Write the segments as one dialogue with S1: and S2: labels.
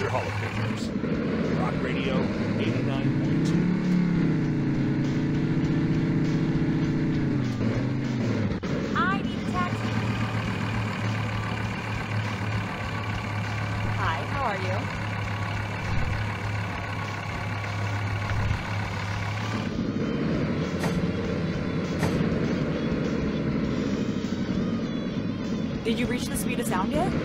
S1: Mr. Hall of Famers. Rock Radio 89.2.
S2: I need a taxi. Hi, how are you? Did you reach the speed of sound yet?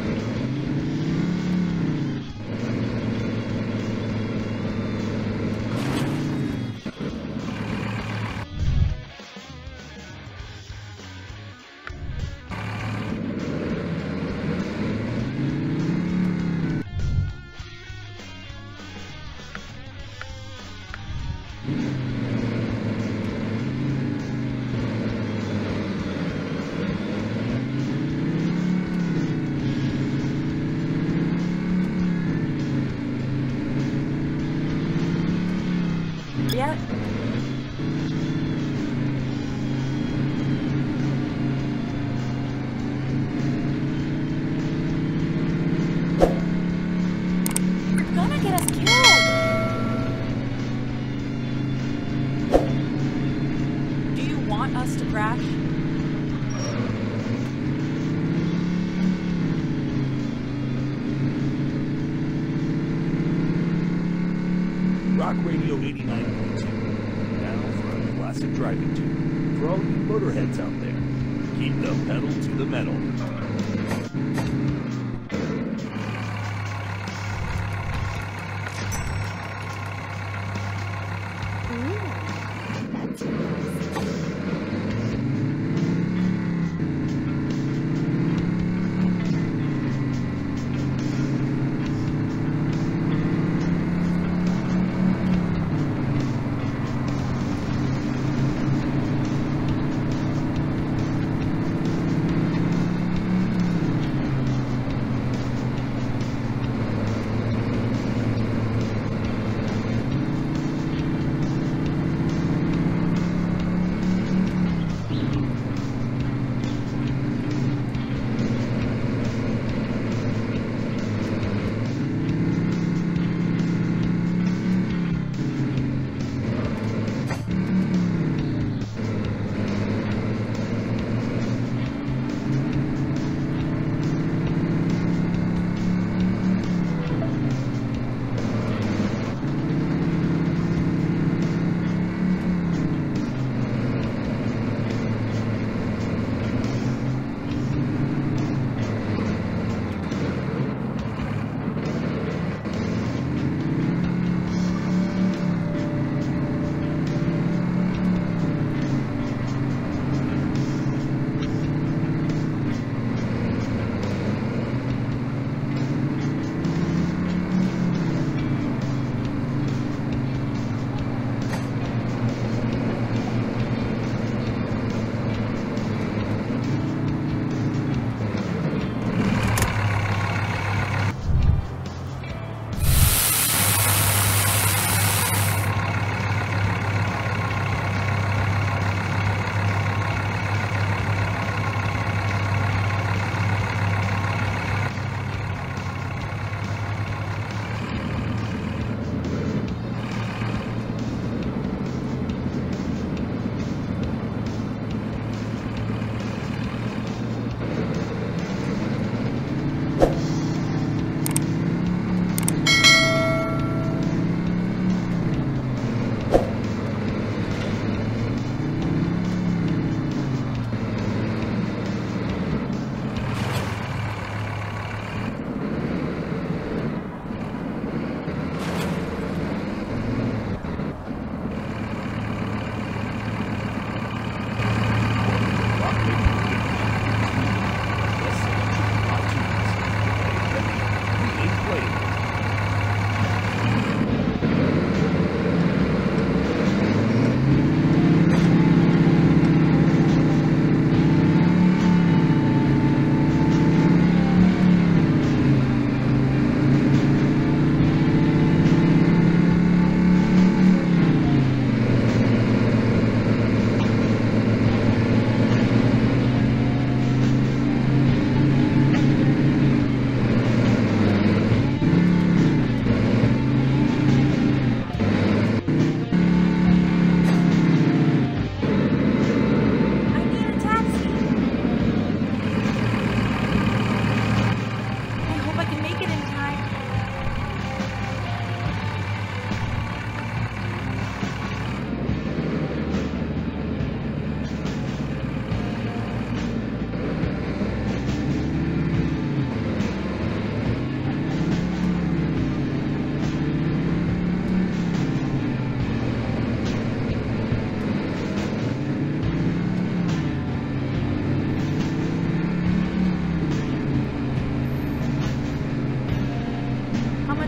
S2: Yet? You're gonna get us killed! Do you want us to crash?
S1: Rock Radio 89.2. Now for a classic driving tune. For all you motorheads out there, keep the pedal to the metal.
S2: That's nice.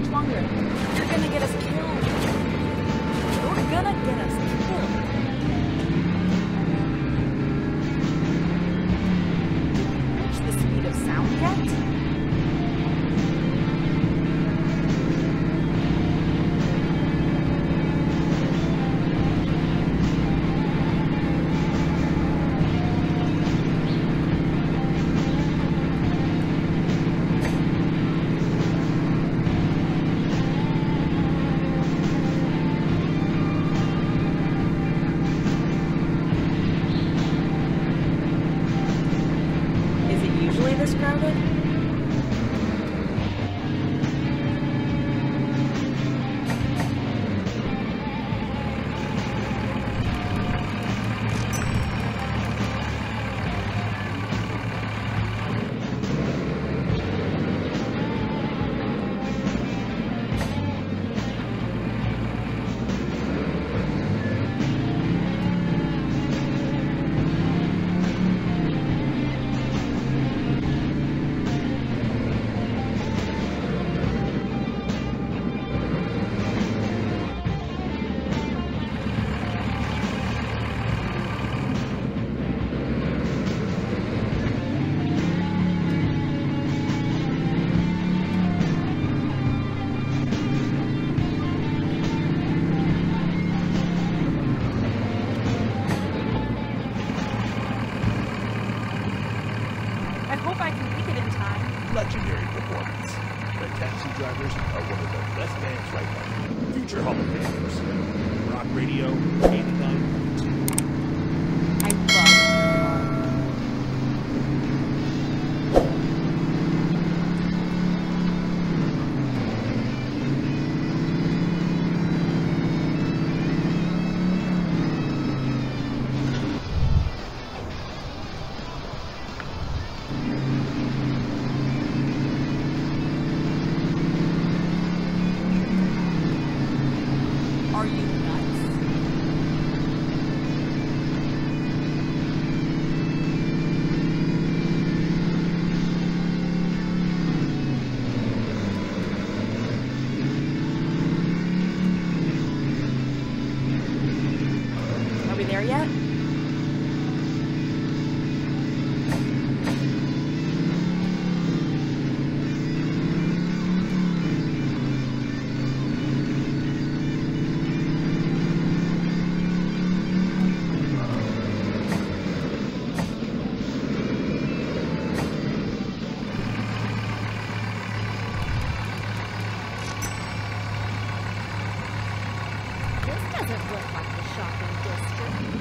S2: much longer. You're gonna get us killed. You're gonna get us killed. Reach the speed of sound yet? This crowded? I hope I can make it in time.
S1: Legendary performance. The Taxi Drivers are one of the best bands right now. Future Hall of Famers. Rock Radio 89.2.
S2: I love Are you nuts? Are we there yet?
S3: This doesn't look like the shopping district.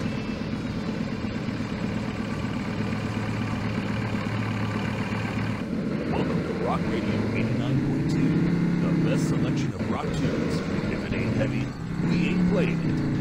S1: Welcome to Rock Radio 89.2. The best selection of rock tunes. If it ain't heavy, we ain't playing it.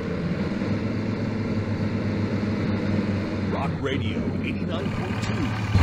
S1: Radio 89.2.